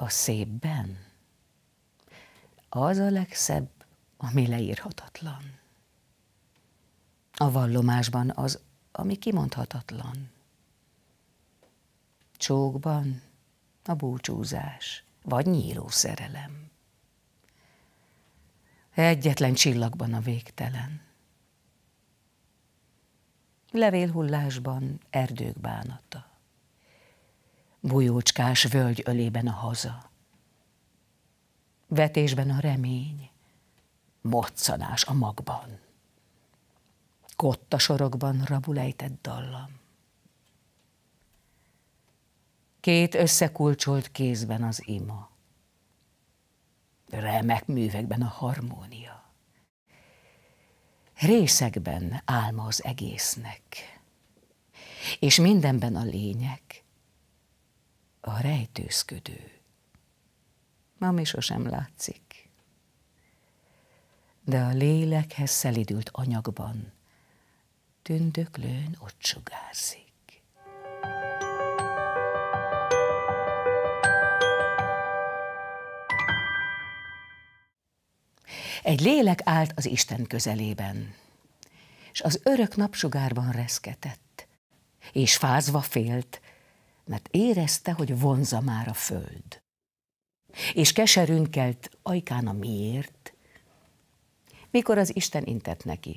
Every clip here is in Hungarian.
A szépben? Az a legszebb, ami leírhatatlan. A vallomásban az, ami kimondhatatlan. Csókban a búcsúzás, vagy nyíló szerelem. Egyetlen csillagban a végtelen. Levélhullásban erdők bánata. Bujócskás völgy ölében a haza. Vetésben a remény, moccanás a magban. Kottasorokban rabulejtett dallam. Két összekulcsolt kézben az ima. Remek művekben a harmónia. Részekben álma az egésznek. És mindenben a lényeg, a rejtőzködő, ami sosem látszik. De a lélekhez szelidült anyagban tündöklőn ott sugárzik. Egy lélek állt az Isten közelében, és az örök napsugárban reszketett, és fázva félt, mert érezte, hogy vonza már a föld. És keserűn kelt ajkán a miért, mikor az Isten intett neki.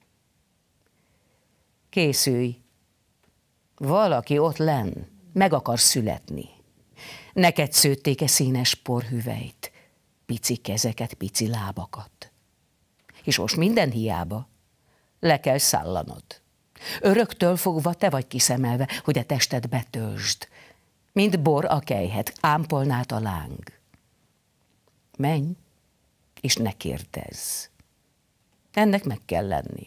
Készülj, valaki ott lenn, meg akar születni. Neked szőtték-e színes porhüvelyt, pici kezeket, pici lábakat. És most minden hiába, le kell szállanod. Öröktől fogva te vagy kiszemelve, hogy a tested betöltsd, mint bor a kelyhet, ámpolnát a láng. Menj, és ne kérdezz. Ennek meg kell lenni.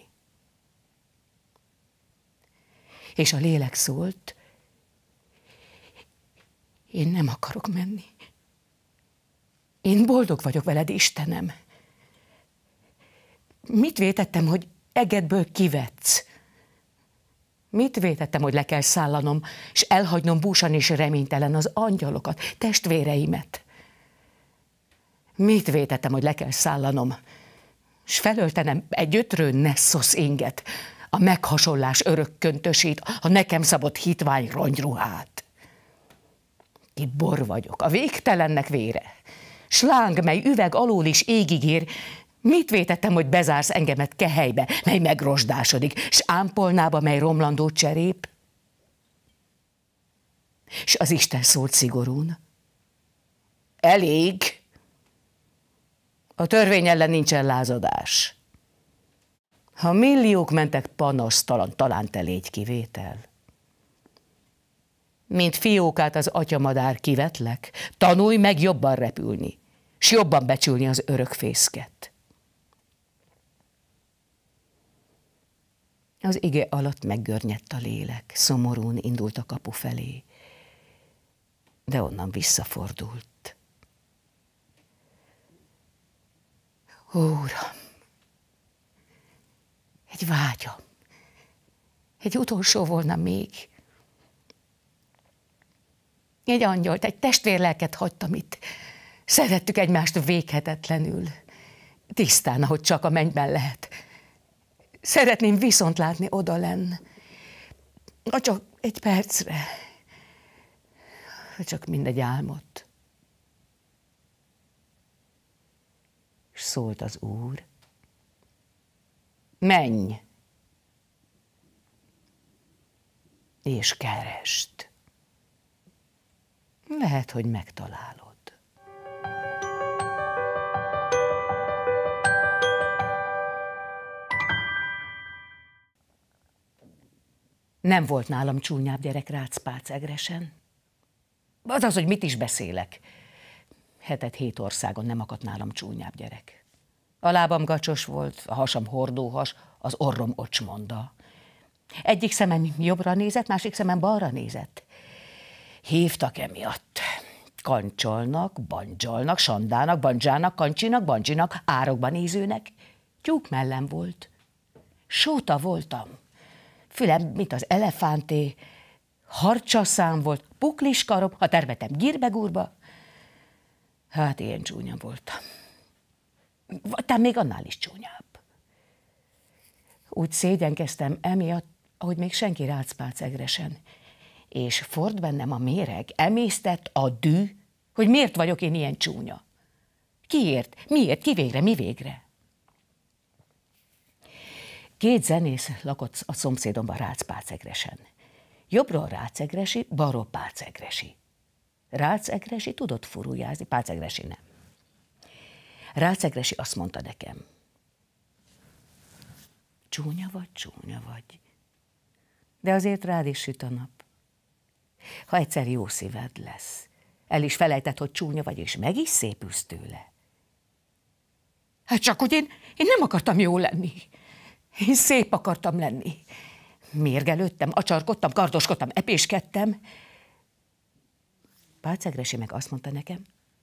És a lélek szólt, én nem akarok menni. Én boldog vagyok veled, Istenem. Mit vétettem, hogy egedből kivetsz? Mit vétettem, hogy le kell szállanom, és elhagynom búsan és reménytelen az angyalokat, testvéreimet? Mit vétettem, hogy le kell szállanom, és felöltenem egy ötrő Nessos inget, a meghasonlás örök köntösét, a nekem szabott hitvány rongyruhát? Ki bor vagyok, a végtelennek vére, sláng, mely üveg alól is égig ér. Mit vétettem, hogy bezársz engemet kehelybe, mely megrosdásodik, s ámpolnába, mely romlandó cserép? És az Isten szólt szigorún. Elég! A törvény ellen nincsen lázadás. Ha milliók mentek panasztalan, talán te légy kivétel. Mint fiókát az atyamadár kivetlek, tanulj meg jobban repülni, s jobban becsülni az örökfészket. Az ige alatt meggörnyedt a lélek, szomorún indult a kapu felé, de onnan visszafordult. Ó, Uram, egy vágyam, egy utolsó volna még. Egy angyalt, egy testvérlelket hagytam itt. Szerettük egymást véghetetlenül, tisztán, ahogy csak a mennyben lehet. Szeretném viszont látni odalenn, csak egy percre, csak mindegy álmot. És szólt az Úr, menj, és keresd. Lehet, hogy megtalálod. Nem volt nálam csúnyább gyerek Rácz-Pác Egresen. Az, hogy mit is beszélek. 7 országon nem akadt nálam csúnyább gyerek. A lábam gacsos volt, a hasam hordóhas, az orrom ocsmonda. Egyik szemem jobbra nézett, másik szemem balra nézett. Hívtak emiatt. Kancsolnak, bandzsolnak, sandának, bandzsának, kancsinak, bandzsinak, árokban nézőnek. Tyúk mellem volt. Sóta voltam. Fülem, mint az elefánté, harcsaszám volt, puklis karom, a termetem gírbegúrba. Hát ilyen csúnya voltam. Te még annál is csúnyább. Úgy szégyenkeztem emiatt, ahogy még senki rácpác egresen. És ford bennem a méreg, emésztett a dű, hogy miért vagyok én ilyen csúnya. Kiért? Miért? Ki végre? Mi végre? 2 zenész lakott a szomszédomban Rácz-Pácegresen. Jobbról Rácz-Egresi, balról Pácegresi. Rácz-Egresi tudott furujázni, Pácegresi nem. Rácz-Egresi azt mondta nekem, csúnya vagy, de azért rád is süt a nap. Ha egyszer jó szíved lesz, el is felejtett, hogy csúnya vagy, és meg is szépülsz tőle. Hát csak, hogy én nem akartam jó lenni. Én szép akartam lenni. Mérgelődtem, acsarkodtam, kardoskodtam, epéskedtem. Pácegresi meg azt mondta nekem,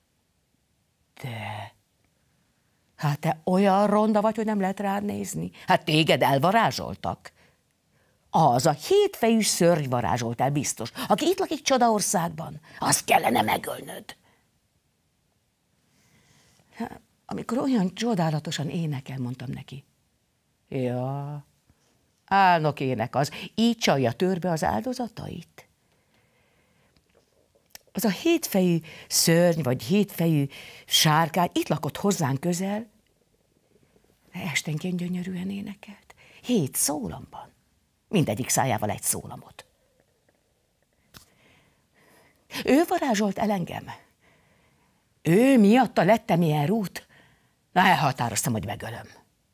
hát te olyan ronda vagy, hogy nem lehet rád nézni. Hát téged elvarázsoltak. Az a 7 fejű szörny varázsolt el biztos, aki itt lakik Csodaországban. Azt kellene megölnöd. Amikor olyan csodálatosan énekel, mondtam neki. Ja, álnok ének az, így csalja törbe az áldozatait. Az a 7 fejű szörny, vagy 7 fejű sárkány itt lakott hozzánk közel, de esténként gyönyörűen énekelt. 7 szólamban. Mindegyik szájával egy szólamot. Ő varázsolt el engem. Ő miatta lettem ilyen rút. Elhatároztam, hogy megölöm.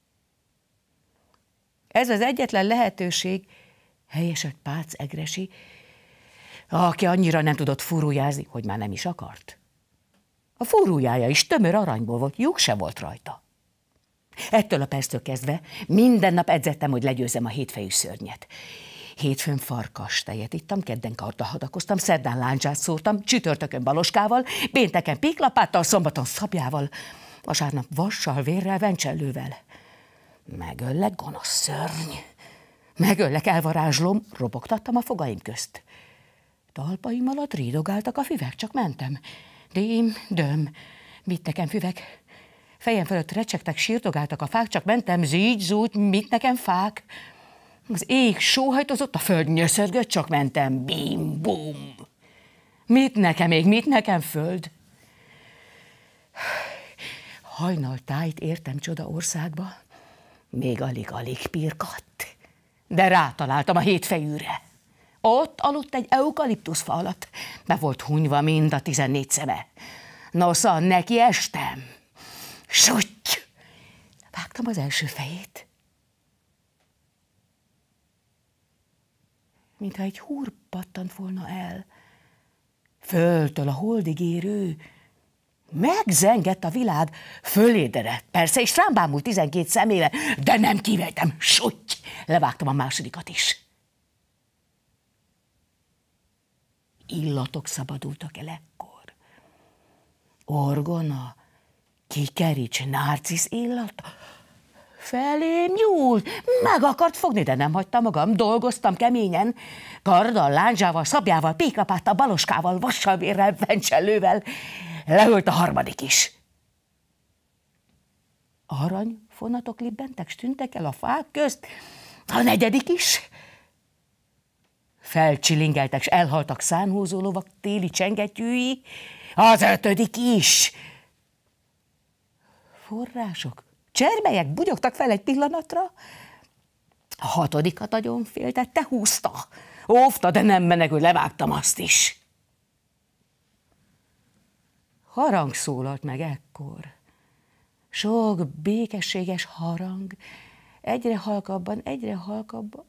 Ez az egyetlen lehetőség, helyeselt Pácegresi, aki annyira nem tudott furujázni, hogy már nem is akart. A furújája is tömör aranyból volt, lyuk se volt rajta. Ettől a perctől kezdve minden nap edzettem, hogy legyőzzem a 7 fejű szörnyet. Hétfőn farkastejet ittam, kedden kardahadakoztam, szerdán láncsát szórtam, csütörtökön baloskával, pénteken péklapáttal, szombaton szabjával, vasárnap vassal, vérrel, vencsellővel. Megöllek, gonosz szörny. Megöllek, elvarázslom, robogtattam a fogaim közt. Talpaim alatt rídogáltak a füvek, csak mentem. Dím, döm, mit nekem füvek? Fejem fölött recsegtek, sírdogáltak a fák, csak mentem, zígy, zúgy, mit nekem fák? Az ég sóhajtozott, a föld nyöszörgött, csak mentem, bim, bum. Mit nekem ég, mit nekem föld? Hajnaltájt értem Csodaországba, még alig-alig pirkadt, de rátaláltam a 7 fejűre. Ott aludt egy eukaliptuszfa alatt, be volt hunyva mind a 14 szeme. Nosza, neki estem. Sutty! Vágtam az első fejét. Mintha egy húr pattant volna el. Földtől a holdig érő. Megzengett a világ, föléderett, persze, és rám bámult 12 szemével, de nem kivettem, sutty! Levágtam a másodikat is. Illatok szabadultak el ekkor. Orgona, kikerics, nárcisz illat. Felém nyúlt, meg akart fogni, de nem hagyta magam, dolgoztam keményen. Karddal, lándzsával, szabjával, péklapáttal, baloskával, vassal, vérrel, vencsellővel. Leölt a harmadik is. Aranyfonatok libbentek, s tűntek el a fák közt. A negyedik is. Felcsilingeltek, s elhaltak szánhúzó lovak téli csengetyűi. Az 5. is. Források, csermelyek bugyogtak fel egy pillanatra. A 6. agyon féltette, húzta. Óvta, de nem menekül, levágtam azt is. Harang szólalt meg ekkor. Sok békességes harang, egyre halkabban, egyre halkabban.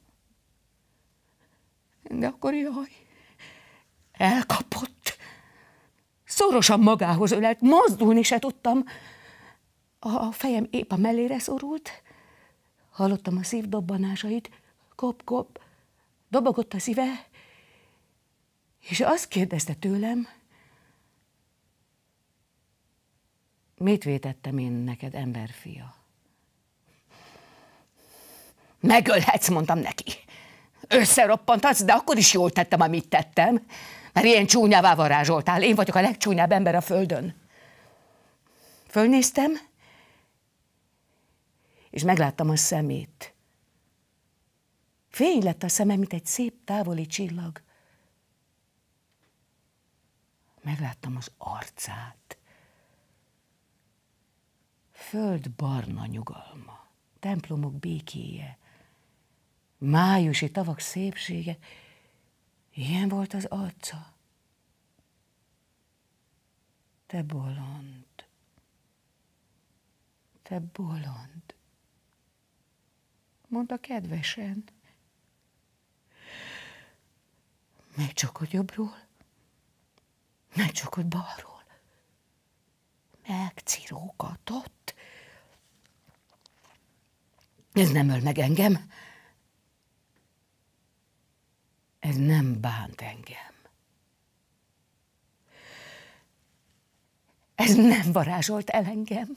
De akkor jaj, elkapott. Szorosan magához ölelt, mozdulni se tudtam. A fejem épp a mellére szorult. Hallottam a szív dobbanásait. Kop-kop, dobogott a szíve, és azt kérdezte tőlem, mit vétettem én neked, emberfia? Megölhetsz, mondtam neki. Összeroppantatsz, de akkor is jól tettem, amit tettem, mert ilyen csúnyává varázsoltál. Én vagyok a legcsúnyább ember a földön. Fölnéztem, és megláttam a szemét. Fény lett a szeme, mint egy szép távoli csillag. Megláttam az arcát. Föld barna nyugalma, templomok békéje, májusi tavak szépsége. Ilyen volt az arca. Te bolond, te bolond, mondta kedvesen. Megcsokod jobbról, megcsokod balról, megcirógatott. Ez nem öl meg engem, ez nem bánt engem. Ez nem varázsolt el engem.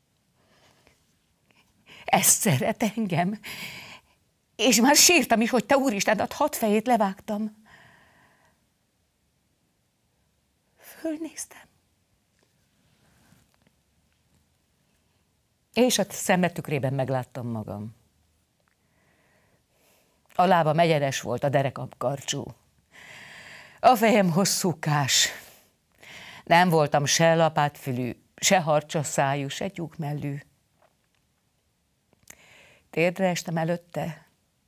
Ez szeret engem. És már sírtam is, hogy te Úristen, a 6 fejét levágtam. Fölnéztem. És a szeme tükrében megláttam magam. A lábam egyenes volt, a derekam karcsú. A fejem hosszúkás. Nem voltam se lapátfülű, se harcsos szájú, se tyúkmellű. Térdre estem előtte.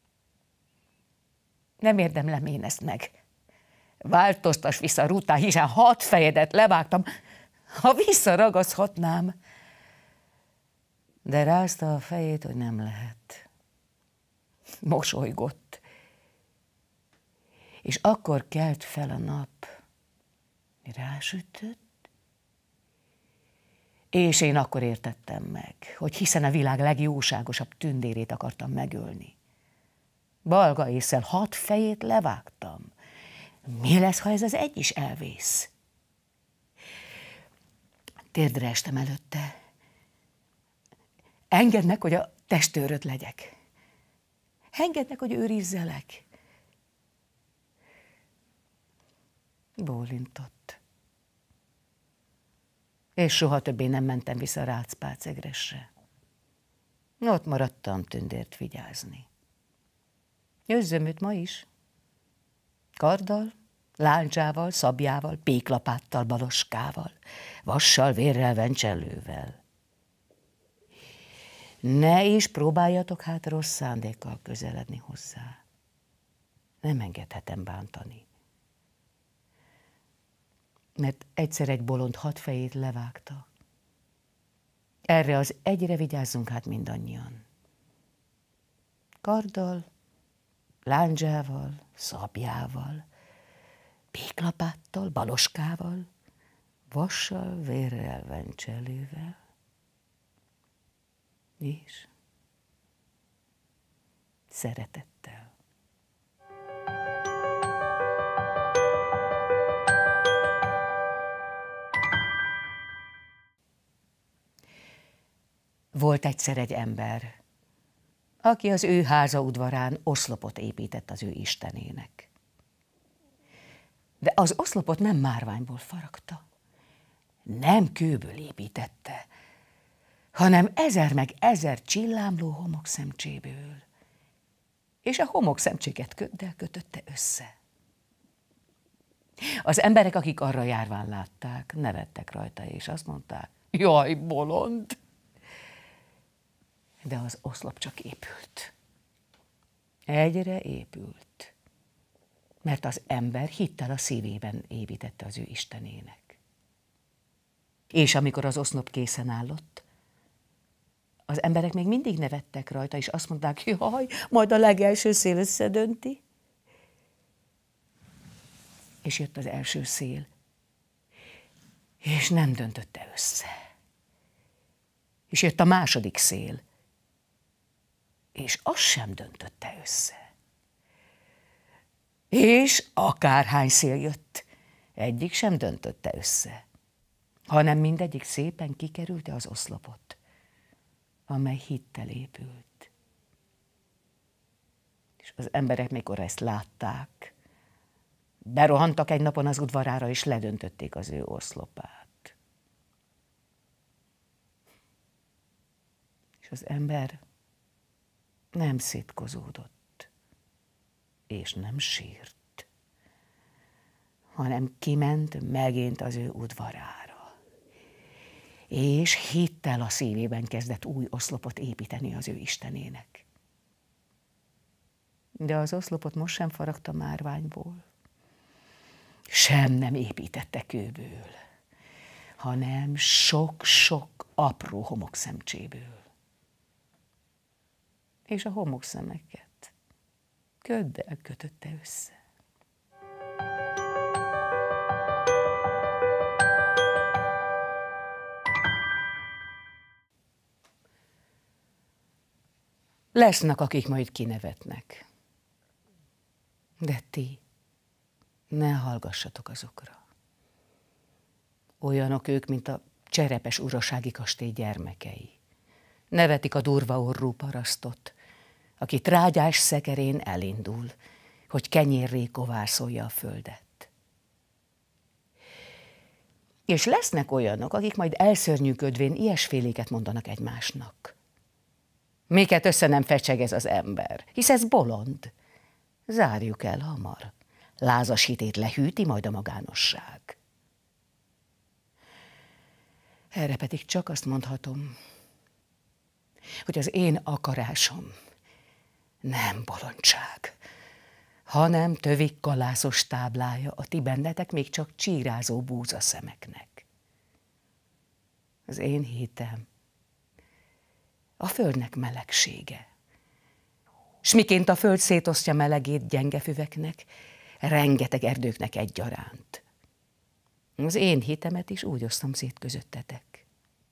Nem érdemlem én ezt meg. Változtass vissza, Rutá, hiszen 6 fejedet levágtam, ha visszaragaszhatnám. De rázta a fejét, hogy nem lehet. Mosolygott. És akkor kelt fel a nap. Rásütött, és én akkor értettem meg, hogy hiszen a világ legjóságosabb tündérét akartam megölni. Balga ésszel 6 fejét levágtam. Mi lesz, ha ez az egy is elvész? Térdre estem előtte. Engedd meg, hogy a testőröd legyek. Engedd meg, hogy őrizzelek. Bólintott. És soha többé nem mentem vissza Rácz-Pác Egresre. Ott maradtam tündért vigyázni. Őzzöm őt ma is. Karddal, láncsával, szabjával, péklapáttal, baloskával, vassal, vérrel, vencsellővel. Ne is próbáljatok hát rossz szándékkal közeledni hozzá. Nem engedhetem bántani. Mert egyszer egy bolond 6 fejét levágta. Erre az egyre vigyázzunk hát mindannyian. Karddal, lándzsával, szabjával, péklapáttal, baloskával, vassal, vérrel, vencsellővel, és szeretettel. Volt egyszer egy ember, aki az ő háza udvarán oszlopot épített az ő istenének. De az oszlopot nem márványból faragta, nem kőből építette, hanem 1000 meg 1000 csillámló homokszemcséből, és a homokszemcséket köddel kötötte össze. Az emberek, akik arra járván látták, nevettek rajta, és azt mondták, jaj, bolond! De az oszlop csak épült. Egyre épült. Mert az ember hittel a szívében építette az ő istenének. És amikor az oszlop készen állott, az emberek még mindig nevettek rajta, és azt mondták, jaj, majd a legelső szél összedönti. És jött az első szél, és nem döntötte össze. És jött a második szél, és az sem döntötte össze. És akárhány szél jött, egyik sem döntötte össze, hanem mindegyik szépen kikerülte az oszlopot, amely hittel épült. És az emberek, mikor ezt látták, berohantak egy napon az udvarára, és ledöntötték az ő oszlopát. És az ember nem szitkozódott, és nem sírt, hanem kiment megint az ő udvarára, és hittel a szívében kezdett új oszlopot építeni az ő istenének. De az oszlopot most sem faragta márványból, sem nem építette kőből, hanem sok-sok apró homokszemcséből. És a homokszemeket köddel kötötte össze. Lesznek, akik majd kinevetnek. De ti ne hallgassatok azokra. Olyanok ők, mint a cserepes urasági kastély gyermekei. Nevetik a durva orrú parasztot, aki trágyás szekerén elindul, hogy kenyérré kovászolja a földet. És lesznek olyanok, akik majd elszörnyűködvén ilyesféléket mondanak egymásnak. Miket össze nem fecseg ez az ember, hisz ez bolond. Zárjuk el hamar. Lázas hitét lehűti majd a magánosság. Erre pedig csak azt mondhatom, hogy az én akarásom nem bolondság, hanem tövik kalászos táblája a ti bennetek még csak csírázó búzaszemeknek. Az én hitem a földnek melegsége, s miként a föld szétosztja melegét gyenge füveknek, rengeteg erdőknek egyaránt. Az én hitemet is úgy osztom szét közöttetek.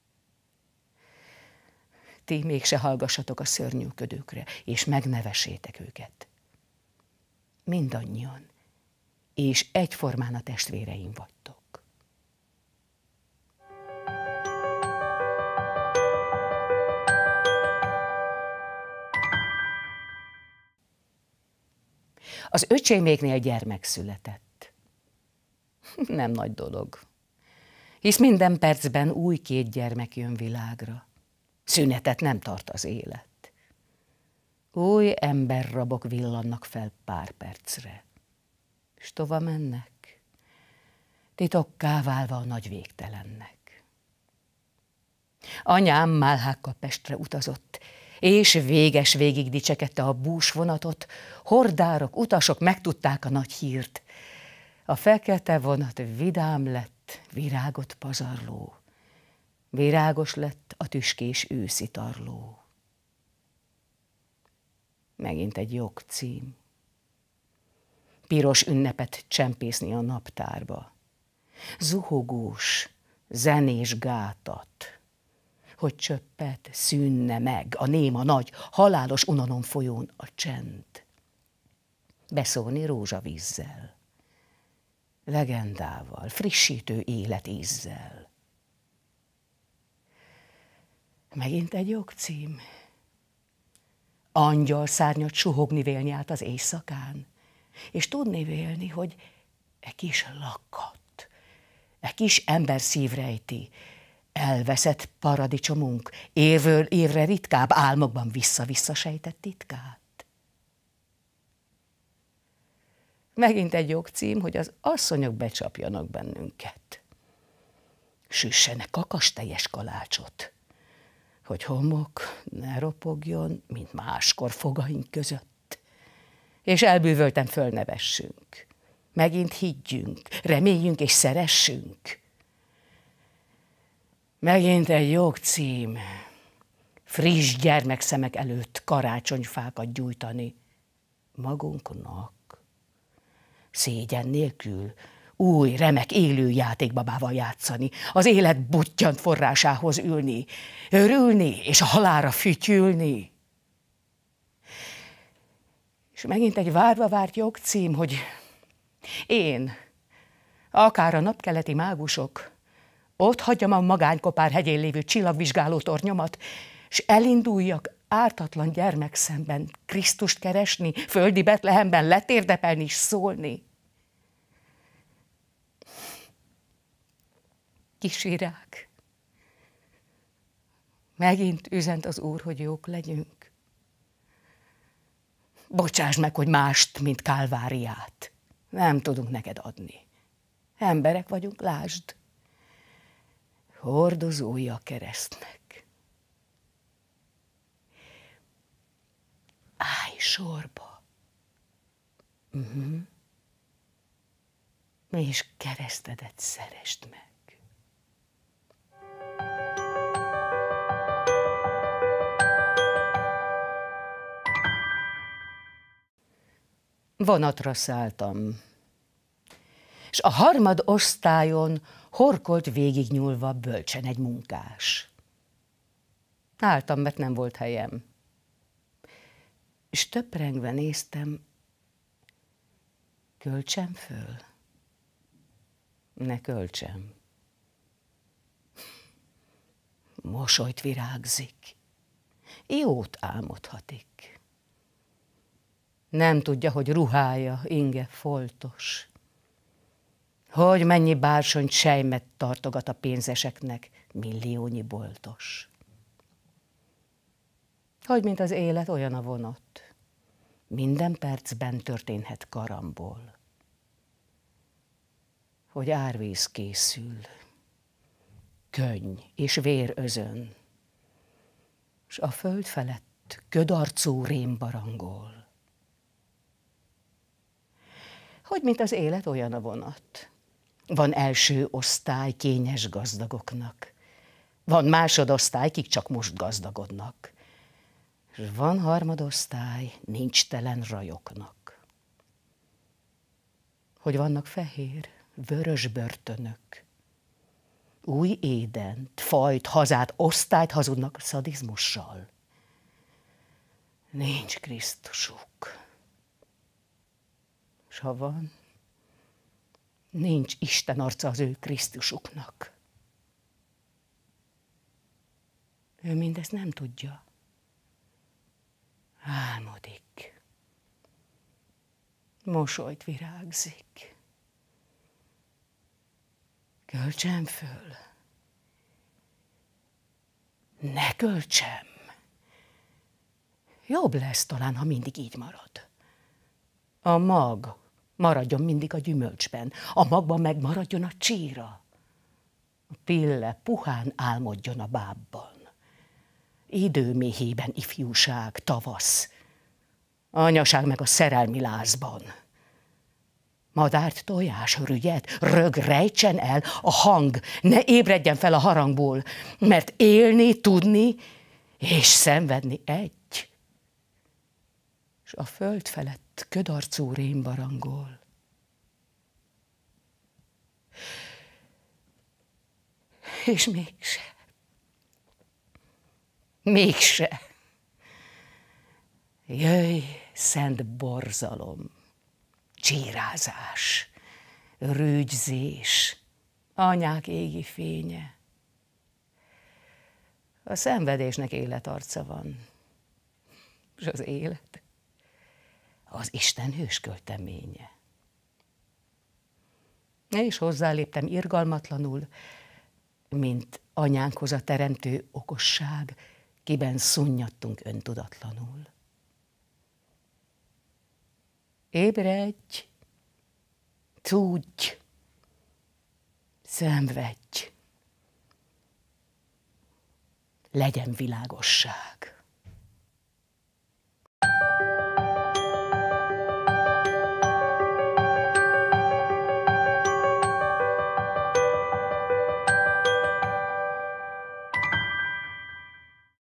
Ti mégse hallgassatok a szörnyűködőkre, és megnevessétek őket. Mindannyian, és egyformán a testvéreim vagytok. Az öcséméknél gyermek született. Nem nagy dolog, hisz minden percben új 2 gyermek jön világra. Szünetet nem tart az élet. Új emberrabok villannak fel pár percre, és tova mennek, titokká válva a nagy végtelennek. Anyám Málhákkal Pestre utazott, és véges végig dicsekedte a búsvonatot, hordárok, utasok megtudták a nagy hírt. A fekete vonat vidám lett, virágot pazarló, virágos lett a tüskés őszi tarló. Megint egy jogcím. Piros ünnepet csempészni a naptárba. Zuhogós, zenés gátat, hogy csöppet szűnne meg a néma nagy, halálos unanon folyón a csend. Beszólni rózsavízzel, legendával, frissítő életízzel. Megint egy jogcím. Angyal szárnyat suhogni vélni át az éjszakán, és tudni vélni, hogy kis lakat, kis ember szívrejti, elveszett paradicsomunk, évről évre ritkább álmokban vissza-vissza sejtett titkát. Megint egy jogcím, hogy az asszonyok becsapjanak bennünket. Süssenek kakastejes kalácsot, hogy homok ne ropogjon, mint máskor fogaink között. És elbűvölten fölnevessünk. Megint higgyünk, reméljünk és szeressünk. Megint egy jogcím, friss gyermekszemek előtt karácsonyfákat gyújtani magunknak. Szégyen nélkül új, remek, élő játékbabával játszani, az élet buttyant forrásához ülni, örülni és a halálra fütyülni. És megint egy várva várt jogcím, hogy én, akár a napkeleti mágusok, ott hagyjam a magánykopár hegyén lévő csillagvizsgáló tornyomat, s elinduljak ártatlan gyermek szemben Krisztust keresni, földi Betlehemben letérdepelni és szólni. Kis virág, Megint üzent az Úr, hogy jók legyünk. Bocsáss meg, hogy mást, mint Kálváriát nem tudunk neked adni. Emberek vagyunk, lásd. Hordozói a keresztnek. Állj sorba. És keresztedet szeresd meg. Vonatra szálltam, és a harmad osztályon horkolt végignyúlva bölcsen egy munkás. Álltam, mert nem volt helyem, és töprengve néztem, költsem föl? Ne költsem. Mosolyt virágzik, jót álmodhatik. Nem tudja, hogy ruhája inge foltos, hogy mennyi bársony sejmet tartogat a pénzeseknek milliónyi boltos. Hogy mint az élet, olyan a vonat, minden percben történhet karambol. Hogy árvíz készül, könny és vér özön, s a föld felett ködarcú rém barangol. Hogy mint az élet, olyan a vonat. Van első osztály kényes gazdagoknak, van másodosztály, kik csak most gazdagodnak, és van harmadosztály nincs telen rajoknak. Hogy vannak fehér, vörös börtönök, új édent, fajt, hazát, osztályt hazudnak szadizmussal. Nincs Krisztusuk. S ha van, nincs Isten arca az ő Krisztusuknak. Ő mindezt nem tudja. Álmodik. Mosolyt virágzik. Költsem föl. Ne költsem. Jobb lesz talán, ha mindig így marad. A mag maradjon mindig a gyümölcsben, a magban meg maradjon a csíra. A pille puhán álmodjon a bábban. Időméhében ifjúság, tavasz, anyaság meg a szerelmi lázban. Madárt, tojás, rügyet, rög rejtsen el a hang, ne ébredjen fel a harangból, mert élni, tudni és szenvedni egy. És a föld felett ködarcú rém barangol. És mégse. Jöjj, szent borzalom, csírázás, rügyzés, anyák égi fénye. A szenvedésnek életarca van, és az élet az Isten hős költeménye. És hozzáléptem irgalmatlanul, mint anyánkhoz a teremtő okosság, kiben szunnyadtunk öntudatlanul. Ébredj, tudj, szenvedj, legyen világosság.